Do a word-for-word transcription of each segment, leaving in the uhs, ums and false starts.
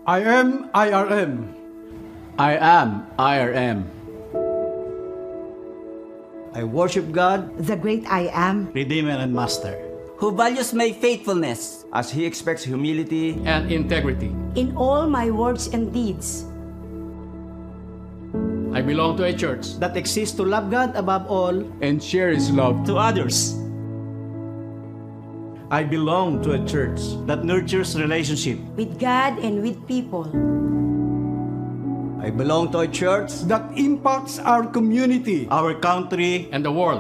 I am I R M. I am I R M. I worship God, the great I am, Redeemer and Master, who values my faithfulness, as He expects humility and integrity. in all my words and deeds. I belong to a church that exists to love God above all and share His love to others, I belong to a church that nurtures relationship with God and with people. I belong to a church that impacts our community, our country, and the world.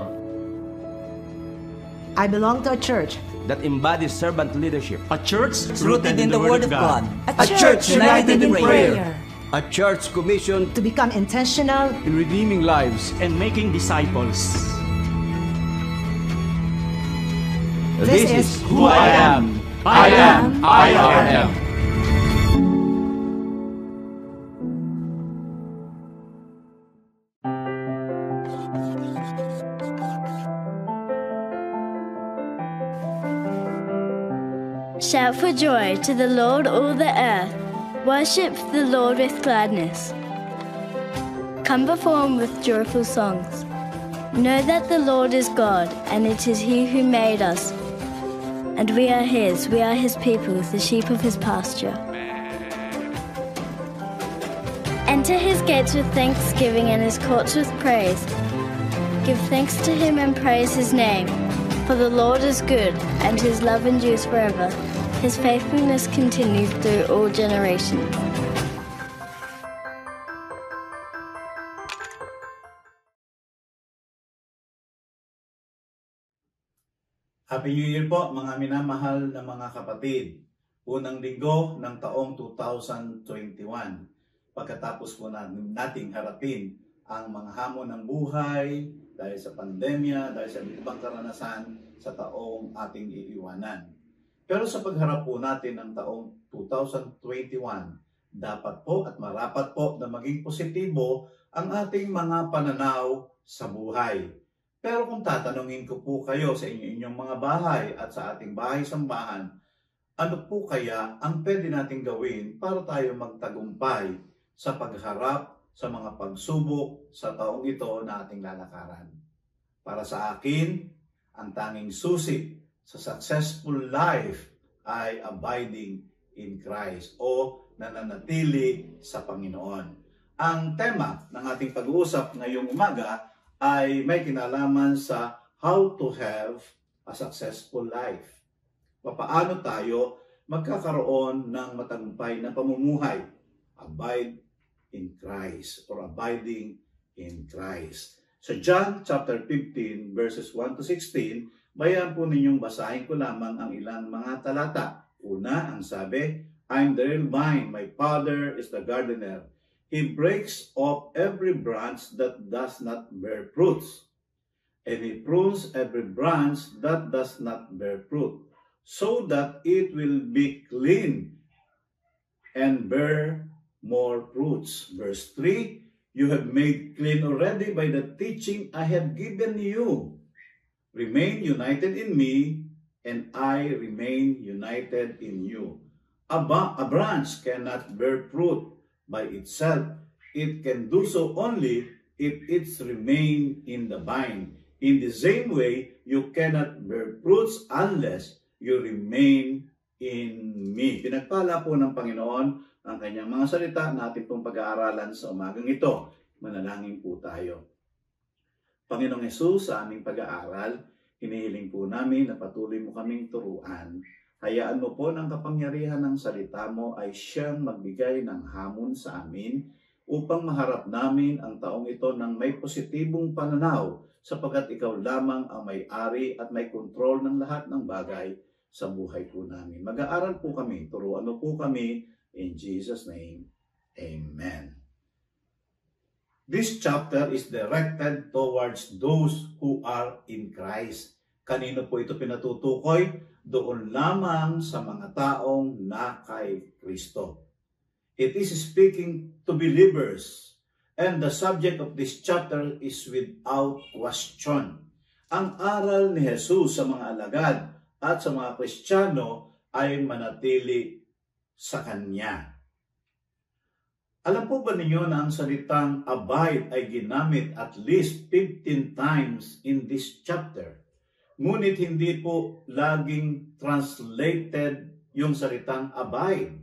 I belong to a church that embodies servant leadership, A church rooted in the Word of God, a, church united in prayer, a church commissioned to become intentional in redeeming lives. and making disciples. This is Who I am. I am I R M. Shout for joy to the Lord, all the earth. Worship the Lord with gladness. Come before Him with joyful songs. Know that the Lord is God, and it is He who made us. And we are His, we are His people, the sheep of His pasture. Enter His gates with thanksgiving and His courts with praise. Give thanks to Him and praise His name. For the Lord is good, and His love endures forever. His faithfulness continues through all generations. Happy New Year po mga minamahal na mga kapatid. Unang linggo ng taong two thousand twenty-one. Pagkatapos po natin, nating harapin ang mga hamon ng buhay dahil sa pandemya, dahil sa ibang karanasan sa taong ating iiwanan. Pero sa pagharap po natin ng taong two thousand twenty-one, dapat po at marapat po na maging positibo ang ating mga pananaw sa buhay. Pero kung tatanungin ko po kayo sa inyo-inyong mga bahay at sa ating bahay-sambahan, ano po kaya ang pwede nating gawin para tayo magtagumpay sa pagharap sa mga pagsubok sa taong ito na ating lalakaran? Para sa akin, ang tanging susi sa successful life ay abiding in Christ o nananatili sa Panginoon. Ang tema ng ating pag-uusap ngayong umaga ay may kinalaman sa how to have a successful life. Paano tayo magkakaroon ng matagumpay na pamumuhay? Abide in Christ or abiding in Christ. So John chapter fifteen verses one to sixteen, bayan po ninyong basahin ko lamang ang ilang mga talata. Una, ang sabi, I'm the real vine, my Father is the gardener. He breaks off every branch that does not bear fruits, and He prunes every branch that does not bear fruit, so that it will be clean and bear more fruits. Verse three, you have made clean already by the teaching I have given you. Remain united in me, and I remain united in you. A, a branch cannot bear fruit by itself. It can do so only if it's remain in the vine. In the same way, you cannot bear fruits unless you remain in me. Pinagpala po ng Panginoon ang kanyang mga salita na ating pong pag-aaralan sa umagang ito. Manalangin po tayo. Panginoong Hesus, sa aming pag-aaral, hinihiling po namin na patuloy mo kaming turuan. Hayaan mo po ng kapangyarihan ng salita mo ay siyang magbigay ng hamon sa amin upang maharap namin ang taong ito ng may positibong pananaw sapagkat ikaw lamang ang may-ari at may kontrol ng lahat ng bagay sa buhay po namin. Mag-aaral po kami, turuan mo po kami in Jesus' name. Amen. This chapter is directed towards those who are in Christ. Kanino po ito pinatutukoy? Doon lamang sa mga taong na kay Kristo. It is speaking to believers, and the subject of this chapter is without question. Ang aral ni Jesus sa mga alagad at sa mga Kristiyano ay manatili sa Kanya. Alam po ba ninyo na ang salitang abide ay ginamit at least fifteen times in this chapter? Ngunit hindi po laging translated yung salitang abide.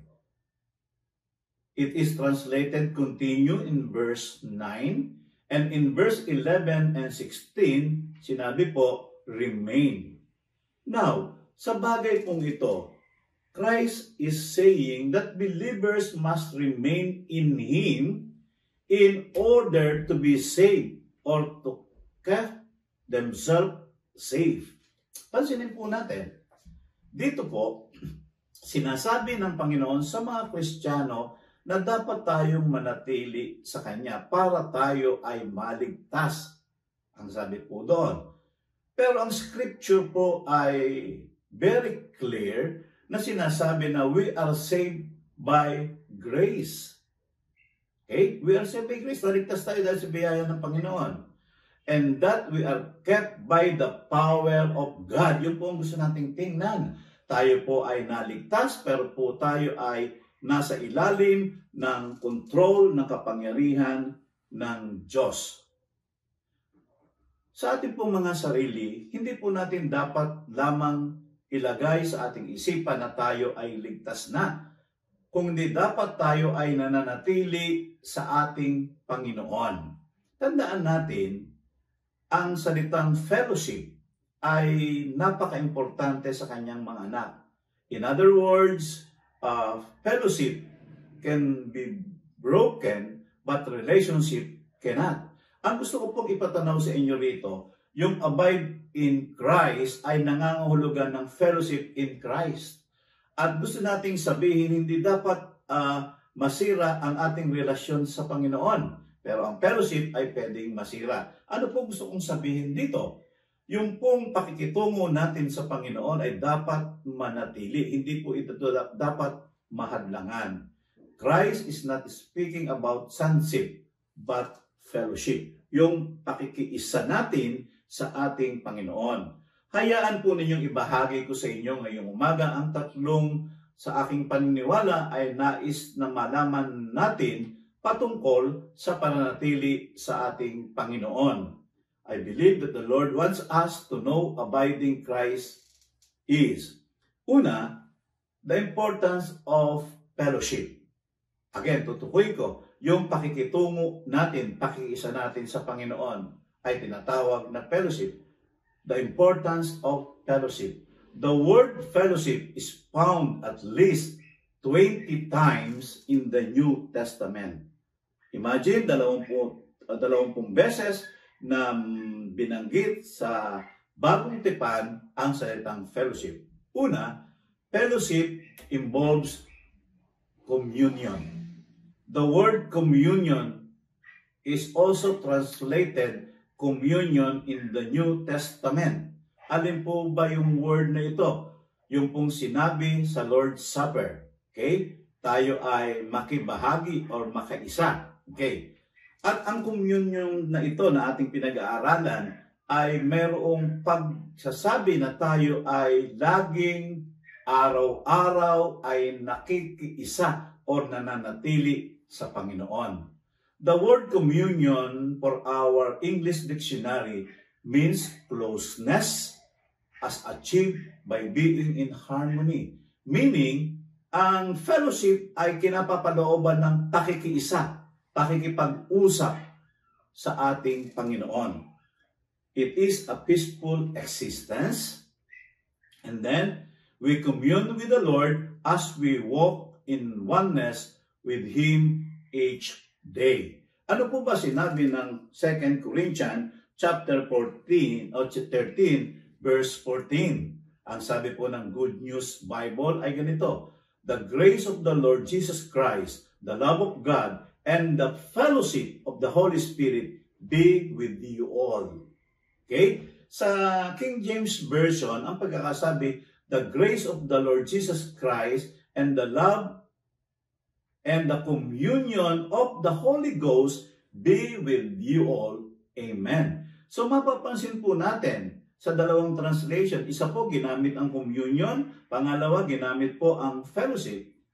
It is translated continue in verse nine, and in verse eleven and sixteen, sinabi po, remain. Now, sa bagay pong ito, Christ is saying that believers must remain in Him in order to be saved or to keep themselves safe. Pansinin po natin, dito po, sinasabi ng Panginoon sa mga Kristiyano na dapat tayong manatili sa Kanya para tayo ay maligtas. Ang sabi po doon. Pero ang scripture po ay very clear na sinasabi na we are saved by grace. Okay? We are saved by grace. Naligtas tayo dahil sa biyaya ng Panginoon. And that we are kept by the power of God. Yun po ang gusto nating tingnan. Tayo po ay naligtas, pero po tayo ay nasa ilalim ng control ng kapangyarihan ng Diyos. Sa ating pong mga sarili, hindi po natin dapat lamang ilagay sa ating isipan na tayo ay ligtas na, kung hindi dapat tayo ay nananatili sa ating Panginoon. Tandaan natin, ang salitang fellowship ay napaka-importante sa kanyang mga anak. In other words, uh, fellowship can be broken, but relationship cannot. Ang gusto ko pong ipatanaw sa inyo rito, yung abide in Christ ay nangangahulugan ng fellowship in Christ. At gusto nating sabihin, hindi dapat uh, masira ang ating relasyon sa Panginoon. Pero ang fellowship ay pwedeng masira. Ano po gusto kong sabihin dito? Yung pong pakikitungo natin sa Panginoon ay dapat manatili. Hindi po ito dapat mahadlangan. Christ is not speaking about sonship, but fellowship. Yung pakikiisa natin sa ating Panginoon. Hayaan po ninyong ibahagi ko sa inyo ngayong umaga ang tatlong sa aking paniniwala ay nais na malaman natin patungkol sa pananatili sa ating Panginoon. I believe that the Lord wants us to know abiding Christ is. Una, the importance of fellowship. Again, tutukoy ko, yung pakikitungo natin, pakikiisa natin sa Panginoon ay tinatawag na fellowship. The importance of fellowship. The word fellowship is found at least twenty times in the New Testament. Imagine, dalawampung, dalawampung beses na binanggit sa Bagong Tipan ang salitang fellowship. Una, fellowship involves communion. The word communion is also translated communion in the New Testament. Alin po ba yung word na ito? Yung pong sinabi sa Lord's Supper. Okay? Tayo ay makibahagi or makaisa. Okay? At ang communion na ito na ating pinag-aaralan ay mayroong pagsasabi na tayo ay laging araw-araw ay nakikiisa o nananatili sa Panginoon. The word communion for our English dictionary means closeness as achieved by being in harmony. Meaning, ang fellowship ay kinapapalooban ng pakikiisa, pakikipag-usap sa ating Panginoon. It is a peaceful existence. And then, we commune with the Lord as we walk in oneness with Him each day. Ano po ba sinabi ng Second Corinthians chapter fourteen o thirteen verse fourteen? Ang sabi po ng Good News Bible ay ganito: The grace of the Lord Jesus Christ, the love of God, and the fellowship of the Holy Spirit be with you all. Okay? Sa King James Version, ang pagkakasabi, the grace of the Lord Jesus Christ and the love and the communion of the Holy Ghost be with you all. Amen. So mapapansin po natin sa dalawang translation, isa po ginamit ang communion, pangalawa ginamit po ang fellowship.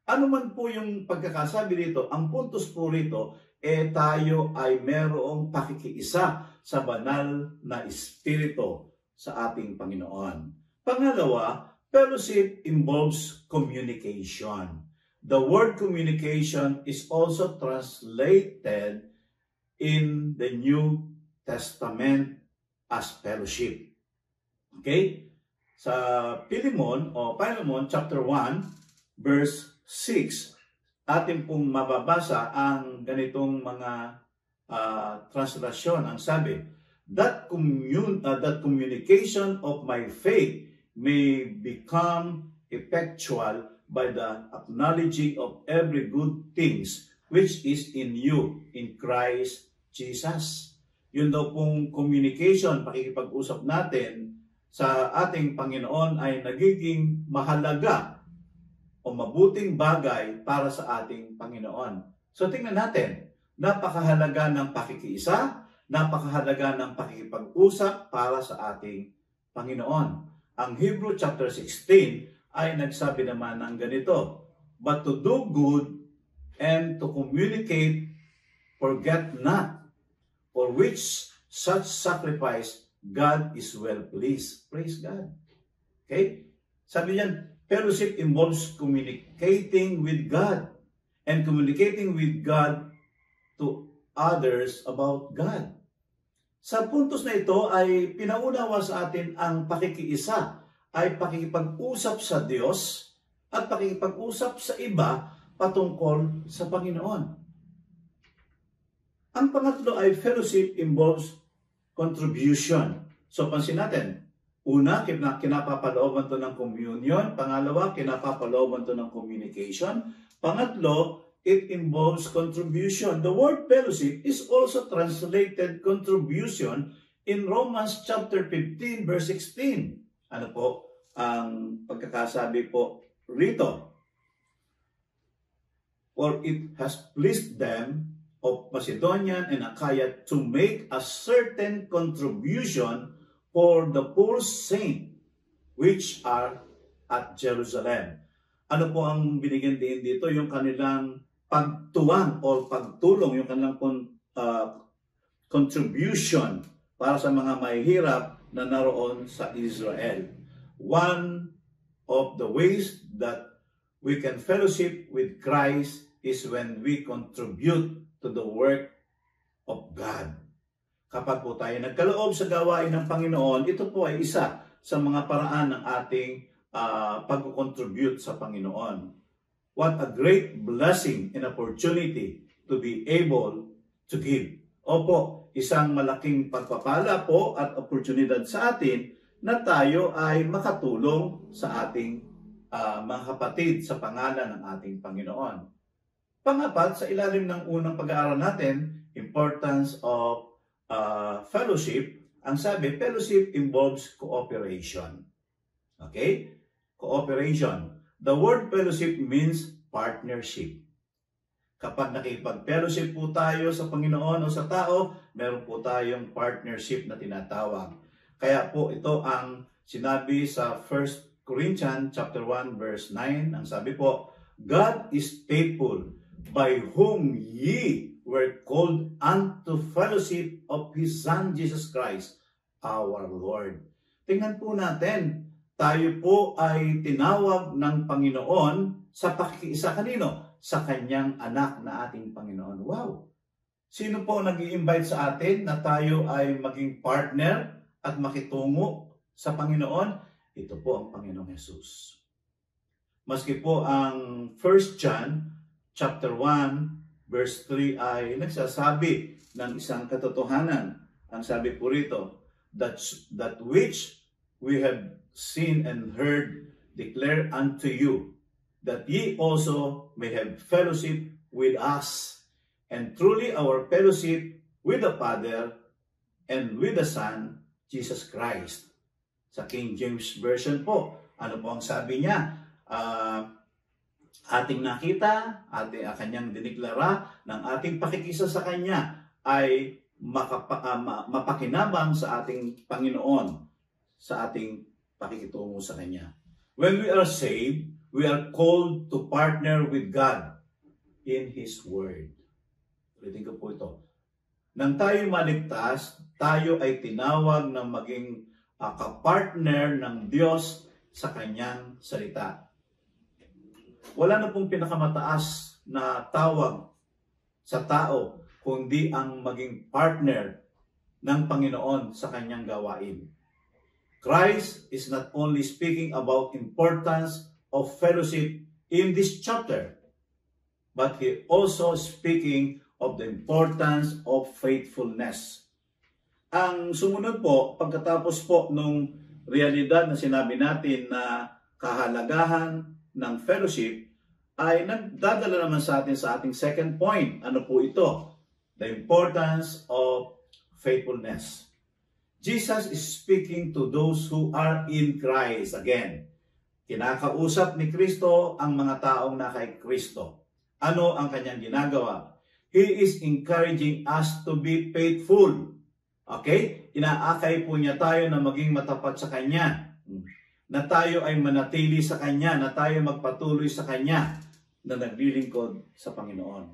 Ano man po yung pagkakasabi rito, ang puntos po rito, eh tayo ay merong pakikiisa sa banal na Espiritu sa ating Panginoon. Pangalawa, fellowship involves communication. The word communication is also translated in the New Testament as fellowship. Okay? Sa Philemon o Philemon chapter one verse six, atin pong mababasa ang ganitong mga uh, translation. Ang sabi, that, commun uh, that communication of my faith may become effectual by the acknowledging of every good things which is in you, in Christ Jesus. Yun daw pong communication, pakikipag-usap natin sa ating Panginoon ay nagiging mahalaga o mabuting bagay para sa ating Panginoon. So tingnan natin, napakahalaga ng pakikiisa, napakahalaga ng pakikipag-usap para sa ating Panginoon. Ang Hebrew chapter sixteen ay nagsabi naman ng ganito, but to do good and to communicate, forget not, for which such sacrifice God is well pleased. Praise God. Okay? Sabi niyan, fellowship involves communicating with God and communicating with God to others about God. Sa puntos na ito ay pinaunawa sa atin ang pakikiisa ay pakikipag-usap sa Diyos at pakikipag-usap sa iba patungkol sa Panginoon. Ang pangatlo ay fellowship involves contribution. So pansin natin, una, kinapapalooban to ng communion. Pangalawa, kinapapalooban to ng communication. Pangatlo, it involves contribution. The word fellowship is also translated contribution in Romans chapter fifteen verse sixteen. Ano po ang pagkakasabi po rito? For it has pleased them of Macedonian and Achaia to make a certain contribution for the poor saint which are at Jerusalem. Ano po ang binigyan din dito? Yung kanilang pagtuwang o pagtulong, yung kanilang uh, contribution para sa mga mahihirap na naroon sa Israel. One of the ways that we can fellowship with Christ is when we contribute to the work of God. Kapag po tayo nagkaloob sa gawain ng Panginoon, ito po ay isa sa mga paraan ng ating uh, pag-contribute sa Panginoon. What a great blessing and opportunity to be able to give. Opo, isang malaking pagpapala po at oportunidad sa atin na tayo ay makatulong sa ating uh, mga kapatid sa pangalan ng ating Panginoon. Pangapat, sa ilalim ng unang pag-aaral natin, importance of uh, fellowship, ang sabi, fellowship involves cooperation. Okay? Cooperation. The word fellowship means partnership. Kapag nakipag-fellowship po tayo sa Panginoon o sa tao, meron po tayong partnership na tinatawag. Kaya po ito ang sinabi sa First Corinthians chapter one verse nine. Ang sabi po, God is faithful, by whom ye were called unto fellowship of His Son Jesus Christ, our Lord. Tingnan po natin, tayo po ay tinawag ng Panginoon sa pakikiisa kanino? Sa kanyang anak na ating Panginoon. Wow! Sino po nag-i-invite sa atin na tayo ay maging partner at makitungo sa Panginoon? Ito po ang Panginoong Jesus. Maski po ang First John chapter one verse three ay nagsasabi ng isang katotohanan. Ang sabi po rito, that, that which we have seen and heard declare unto you, that ye also may have fellowship with us. And truly our fellowship with the Father and with the Son, Jesus Christ. Sa King James Version po, ano po ang sabi niya? Uh, ating nakita, ating, uh, kanyang diniklara ng ating pakikisa sa Kanya ay makapa, uh, mapakinabang sa ating Panginoon, sa ating pakikitungo sa Kanya. When we are saved, we are called to partner with God in His Word. Ulitin ko po ito. Nang tayo maligtas, tayo ay tinawag na maging uh, kapartner ng Diyos sa Kanyang salita. Wala na pong pinakamataas na tawag sa tao kundi ang maging partner ng Panginoon sa Kanyang gawain. Christ is not only speaking about importance of fellowship in this chapter, but He also speaking of the importance of faithfulness. Ang sumunod po, pagkatapos po nung realidad na sinabi natin na kahalagahan ng fellowship, ay nagdadala naman sa atin sa ating second point. Ano po ito? The importance of faithfulness. Jesus is speaking to those who are in Christ. Again, kinakausap ni Kristo ang mga taong nasa Kristo. Ano ang kanyang ginagawa? He is encouraging us to be faithful. Okay? Inaakay po niya tayo na maging matapat sa Kanya. Na tayo ay manatili sa Kanya, na tayo magpatuloy sa Kanya, na naglilingkod sa Panginoon.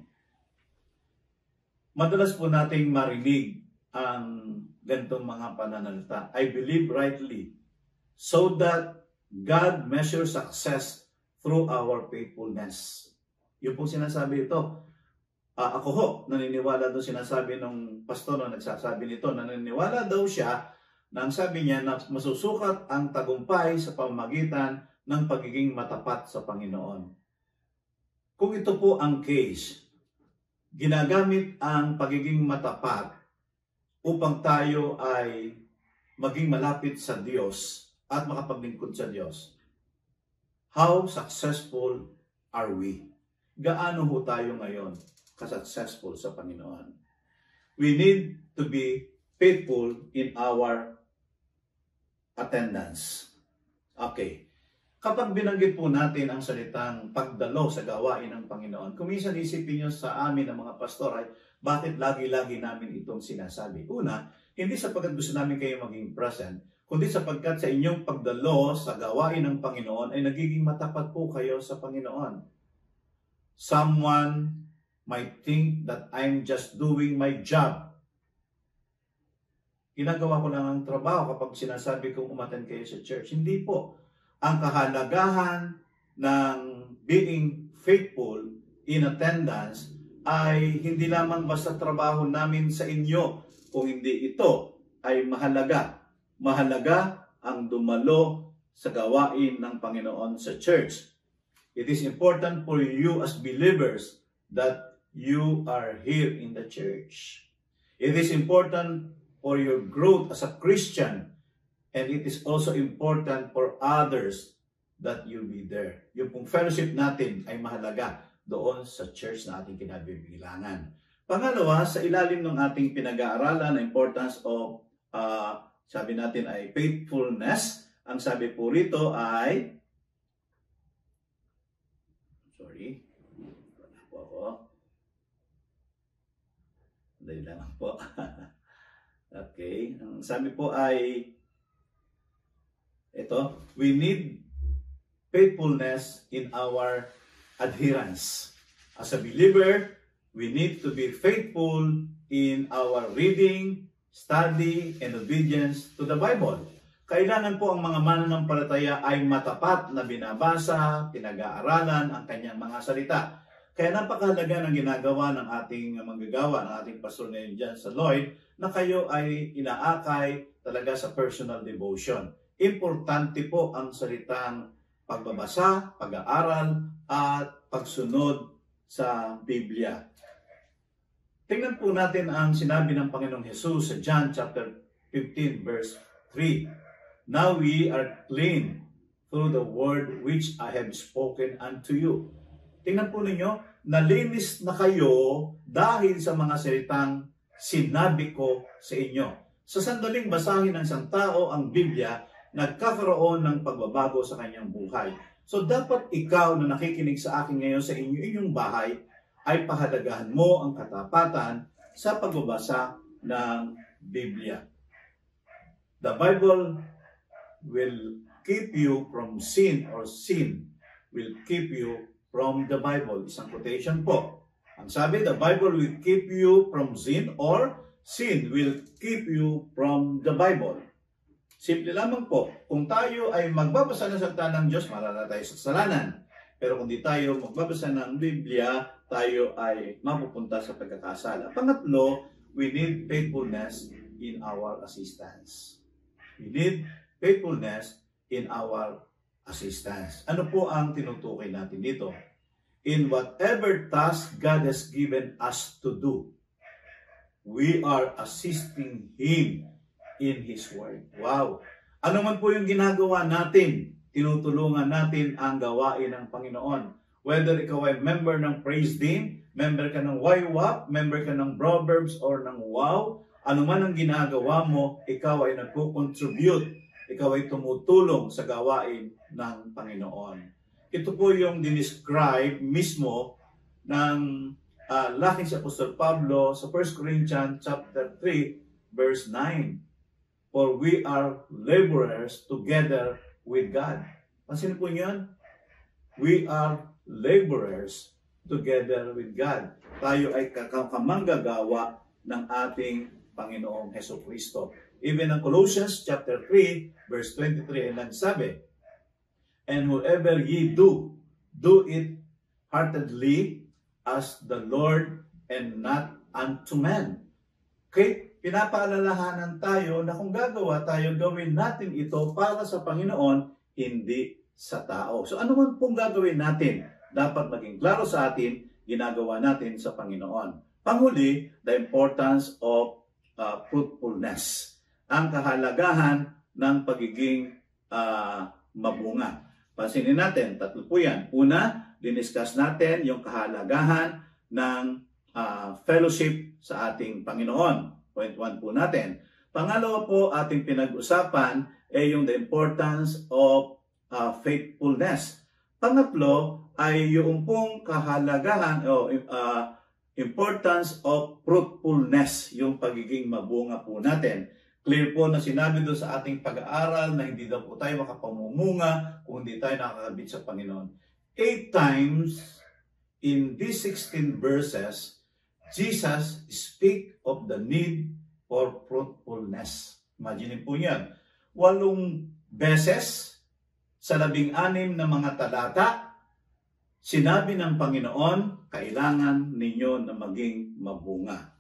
Madalas po nating marinig ang ganitong mga pananalita. I believe rightly, so that God measures success through our faithfulness. Yung pong sinasabi ito. Uh, ako ho, naniniwala doon sinasabi ng pastor na nagsasabi nito, naniniwala daw siya na ang sabi niya na masusukat ang tagumpay sa pamamagitan ng pagiging matapat sa Panginoon. Kung ito po ang case, ginagamit ang pagiging matapat upang tayo ay maging malapit sa Diyos at makapaglingkod sa Diyos. How successful are we? Gaano ho tayo ngayon ka-successful sa Panginoon? We need to be faithful in our attendance. Okay. Kapag binanggit po natin ang salitang pagdalo sa gawain ng Panginoon, kung minsan isipin nyo sa amin ng mga pastor ay, bakit lagi-lagi namin itong sinasabi? Una, hindi sapagkat gusto namin kayo maging present, kundi sapagkat sa inyong pagdalo sa gawain ng Panginoon ay nagiging matapat po kayo sa Panginoon. Someone might think that I'm just doing my job. Ginagawa ko lang ang trabaho kapag sinasabi kong umattend kayo sa church. Hindi po. Ang kahalagahan ng being faithful in attendance ay hindi lamang basta trabaho namin sa inyo, kung hindi ito ay mahalaga. Mahalaga ang dumalo sa gawain ng Panginoon sa church. It is important for you as believers that you are here in the church. It is important for your growth as a Christian, and it is also important for others that you be there. Yung pong fellowship natin ay mahalaga doon sa church na ating kinabibilangan. Pangalawa, sa ilalim ng ating pinag-aaralan na importance of, uh, sabi natin ay faithfulness, ang sabi po rito ay, sorry, wala po ako. Dahil lang po. Okay, ang sabi po ay, ito, we need faithfulness in our adherence. As a believer, we need to be faithful in our reading, study, and obedience to the Bible. Kailangan po ang mga mananampalataya ay matapat na binabasa, pinag-aaralan ang kanyang mga salita. Kaya napakahalaga ng ginagawa ng ating manggagawa, ng ating pastor ngayon dyan sa Lloyd, na kayo ay inaakay talaga sa personal devotion. Importante po ang salitang pagbabasa, pag-aaral, at pagsunod sa Biblia. Tingnan po natin ang sinabi ng Panginoong Jesus sa John chapter fifteen verse three. Now we are clean through the word which I have spoken unto you. Tingnan po ninyo, nalinis na kayo dahil sa mga salitang sinabi ko sa inyo. Sa sandaling basahin ng isang tao ang Biblia, nagkakaroon ng pagbabago sa kanyang buhay. So dapat ikaw na nakikinig sa akin ngayon sa inyo inyong bahay, ay pahalagahan mo ang katapatan sa pagbabasa ng Biblia. The Bible will keep you from sin or sin. will keep you from the Bible. Isang quotation po. Ang sabi, the Bible will keep you from sin or sin will keep you from the Bible. Simple lamang po, kung tayo ay magbabasa ng salita ng Diyos, marala tayo sa kasalanan. Pero kung di tayo magbabasa ng Biblia, tayo ay mapupunta sa pagkakasala. Pangatlo, we need faithfulness in our assistance. We need faithfulness in our assistance. Ano po ang tinutukoy natin dito? In whatever task God has given us to do, we are assisting Him in His Word. Wow! Ano man po yung ginagawa natin, tinutulungan natin ang gawain ng Panginoon. Whether ikaw ay member ng Praise Team, member ka ng Y WAP, member ka ng Proverbs or ng Wow, ano man ang ginagawa mo, ikaw ay nagko-contribute, ikaw ay tumutulong sa gawain ng Panginoon. Ito po yung dinescribe mismo ng uh, laking si Apostol Pablo sa First Corinthians chapter three, verse nine. For we are laborers together with God. Pansin po niyan? We are laborers together with God. Tayo ay kamanggagawa ng ating Panginoong Hesukristo. Even in Colossians chapter three, verse twenty-three, ay nagsabi, and whoever ye do, do it heartedly as the Lord and not unto men. Okay? Pinapaalalahanan tayo na kung gagawa tayo, gawin natin ito para sa Panginoon, hindi sa tao. So ano man pong gagawin natin, dapat maging klaro sa atin, ginagawa natin sa Panginoon. Panghuli, the importance of uh, fruitfulness. Ang kahalagahan ng pagiging uh, mabunga. Pansinin natin, tatlo po yan. Una, diniscuss natin yung kahalagahan ng uh, fellowship sa ating Panginoon. Point one po natin. Pangalawa po, ating pinag-usapan ay yung the importance of uh, faithfulness. Pangatlo ay yung pong kahalagahan o uh, importance of fruitfulness, yung pagiging mabunga po natin. Clear po na sinabi doon sa ating pag-aaral na hindi daw po tayo makapamumunga kung hindi tayo nakakabit sa Panginoon. Eight times in these sixteen verses, Jesus speak of the need for fruitfulness. Imagine po yan. Walong beses sa labing-anim na mga talata, sinabi ng Panginoon, kailangan ninyo na maging mabunga.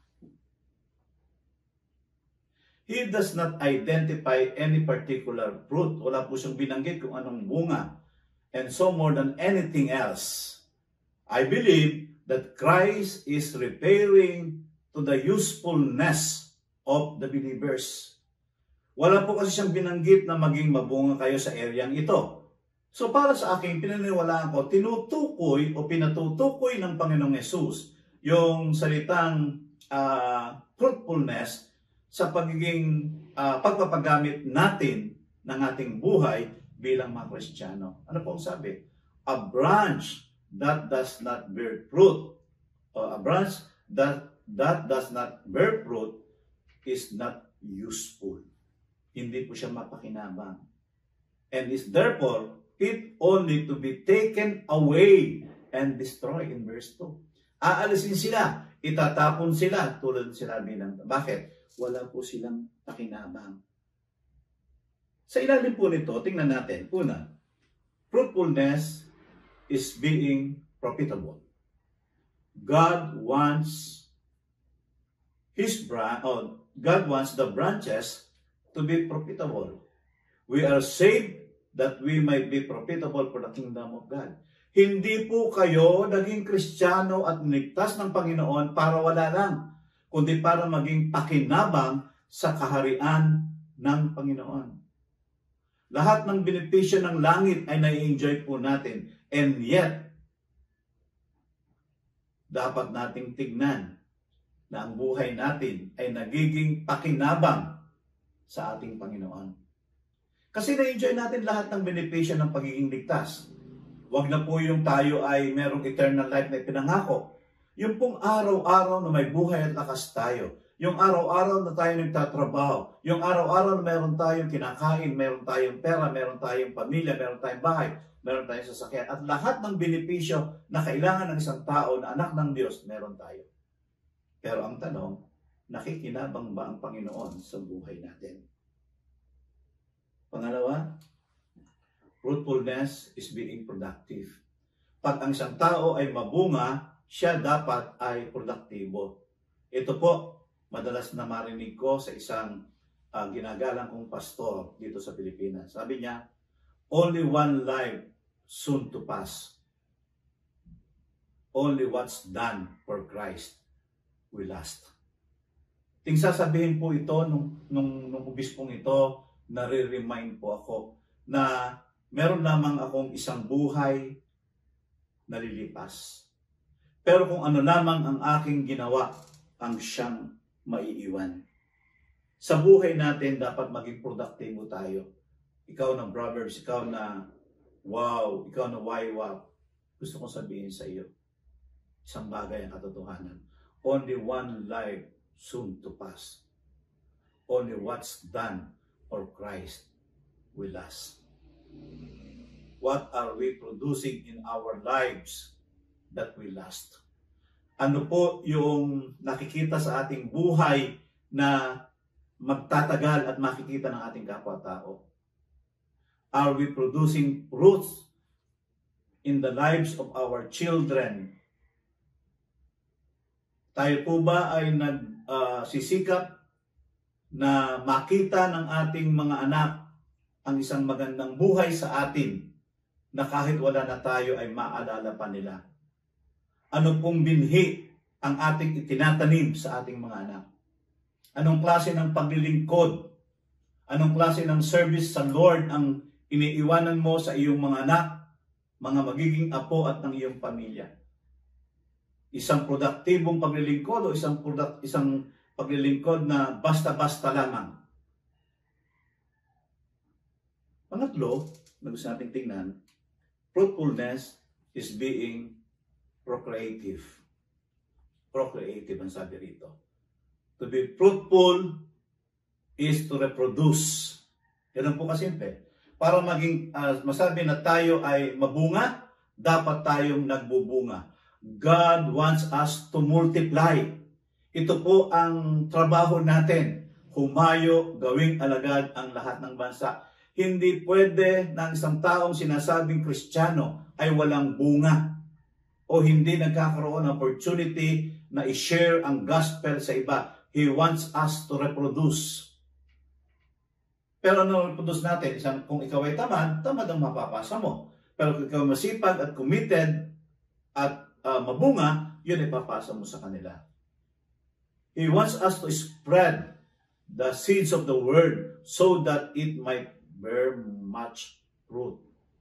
He does not identify any particular fruit. Wala po siyang binanggit kung anong bunga. And so more than anything else, I believe that Christ is referring to the usefulness of the believers. Wala po kasi siyang binanggit na maging mabunga kayo sa areang ito. So para sa akin, pinaniwalaan ko, tinutukoy o pinatutukoy ng Panginoong Yesus yung salitang uh, fruitfulness sa pagiging uh, pagpapagamit natin ng ating buhay bilang mga Kristiyano. Ano po ang sabi? A branch that does not bear fruit, or a branch that, that does not bear fruit is not useful. Hindi po siya mapakinabang. And is therefore fit only to be taken away and destroyed in verse two. Aalisin sila, itatapon sila, tulad sinabi ng, bakit? Wala po silang pakinabang. Sa ilalim po nito, tingnan natin. Una, fruitfulness is being profitable. God wants His branch, or God wants the branches to be profitable. We are saved that we might be profitable for the kingdom of God. Hindi po kayo naging Kristiyano at niligtas ng Panginoon para wala lang, kundi para maging pakinabang sa kaharian ng Panginoon. Lahat ng benepisyo ng langit ay nai-enjoy po natin. And yet, dapat nating tignan na ang buhay natin ay nagiging pakinabang sa ating Panginoon. Kasi na-enjoy natin lahat ng benepisyo ng pagiging ligtas. Huwag na po yung tayo ay merong eternal life na ipinangako. Yung pong araw-araw na may buhay at lakas tayo. Yung araw-araw na tayo nagtatrabaho. Yung araw-araw na meron tayong kinakain, meron tayong pera, meron tayong pamilya, meron tayong bahay. meron tayong sasakyan. At lahat ng benepisyo na kailangan ng isang tao na anak ng Diyos, meron tayo. Pero ang tanong, nakikinabang ba ang Panginoon sa buhay natin? Pangalawa, fruitfulness is being productive. Pag ang isang tao ay mabunga, siya dapat ay produktibo. Ito po, madalas na marinig ko sa isang uh, ginagalang kong pastor dito sa Pilipinas. Sabi niya, only one life soon to pass. Only what's done for Christ will last. Ting sasabihin po ito, nung, nung, nung ubispong ito, nare-remind po ako na meron lamang akong isang buhay na lilipas. Pero kung ano lamang ang aking ginawa, ang siyang maiiwan. Sa buhay natin, dapat maging produktibo tayo. Ikaw na Proverbs, ikaw na wow, ikaw na why wow. Gusto kong sabihin sa iyo, isang bagay ang katotohanan. Only one life soon to pass. Only what's done for Christ will last. What are we producing in our lives that will last? Ano po yung nakikita sa ating buhay na magtatagal at makikita ng ating kapwa-tao? Are we producing fruits in the lives of our children? Tayo po ba ay nagsisikap uh, na makita ng ating mga anak ang isang magandang buhay sa atin na kahit wala na tayo ay maalala pa nila? Ano pong binhi ang ating itinatanim sa ating mga anak? Anong klase ng paglilingkod? Anong klase ng service sa Lord ang iniiwanan mo sa iyong mga anak, mga magiging apo at ng iyong pamilya? Isang produktibong paglilingkod o isang, product, isang paglilingkod na basta-basta lamang? Pangatlo, na gusto natin tingnan, fruitfulness is being procreative. Procreative ang sabi rito. To be fruitful is to reproduce. Yan po kasimple. Para maging uh, masabi na tayo ay mabunga, dapat tayong nagbubunga. God wants us to multiply. Ito po ang trabaho natin. Humayo, gawing alagad ang lahat ng bansa. Hindi pwede na isang taong sinasabing Kristiyano ay walang bunga o hindi nagkakaroon ng opportunity na i-share ang gospel sa iba. He wants us to reproduce. Pero ano reproduce natin? Isang, kung ikaw ay tamad, tamad ang mapapasa mo. Pero kung ikaw masipag at committed at uh, mabunga, yun ay papasa mo sa kanila. He wants us to spread the seeds of the word so that it might bear much fruit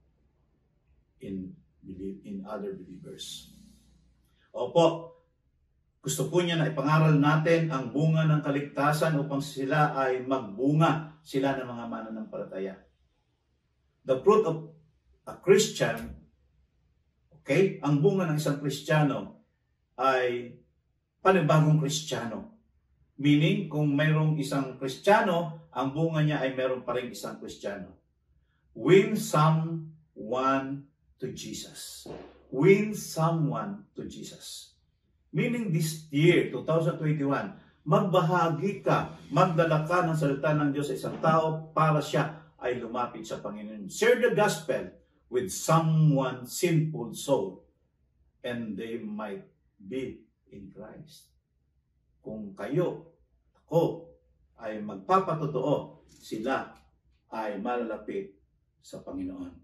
in in other believers. Opo, gusto po niya na ipangaral natin ang bunga ng kaligtasan upang sila ay magbunga, sila ng mga mananampalataya. The fruit of a Christian, okay, ang bunga ng isang Kristiyano ay panibagong Kristiyano. Meaning, kung mayroong isang Kristiyano, ang bunga niya ay mayroong pa rin isang Kristiyano. Win someone to Jesus. Win someone to Jesus. Meaning this year, twenty twenty-one, magbahagi ka, magdala ka ng salita ng Diyos sa isang tao para siya ay lumapit sa Panginoon. Share the gospel with someone sinful soul and they might be in Christ. Kung kayo, ako, ay magpapatotoo, sila ay malalapit sa Panginoon.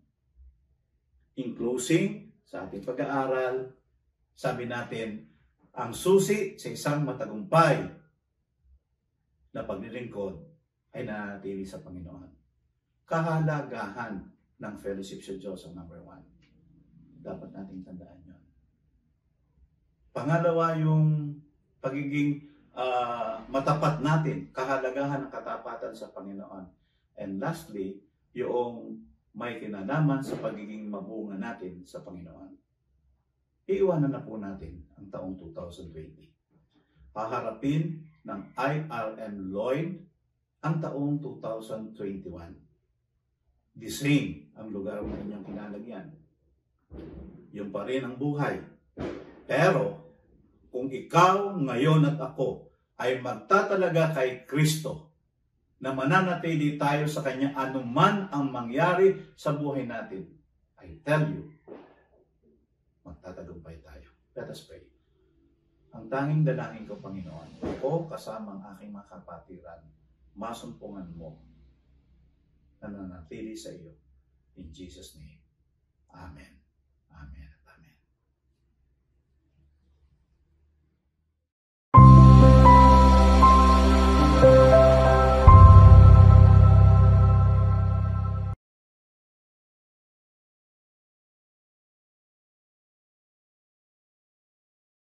In closing, sa ating pag-aaral, sabi natin, ang susi sa isang matagumpay na paglilingkod ay nanatili sa Panginoon. Kahalagahan ng fellowship sa Diyos ang number one. Dapat nating tandaan yun. Pangalawa, yung pagiging uh, matapat natin, kahalagahan ng katapatan sa Panginoon. And lastly, yung may kinalaman sa pagiging mabunga natin sa Panginoon. Iiwanan na po natin ang taong twenty twenty. Haharapin ng I R M Lloyd ang taong twenty twenty-one. The same ang lugar ng inyong kinalagyan. Yun pa rin ang buhay. Pero, kung ikaw ngayon at ako ay magtatalaga kay Kristo, na mananatili tayo sa Kanya anuman ang mangyari sa buhay natin, I tell you, magtatagumpay tayo. Let us pray. Ang tanging dalangin ko, Panginoon, ako kasama ang aking mga kapatiran, masumpungan mo na nanatili sa iyo. In Jesus' name. Amen. Amen.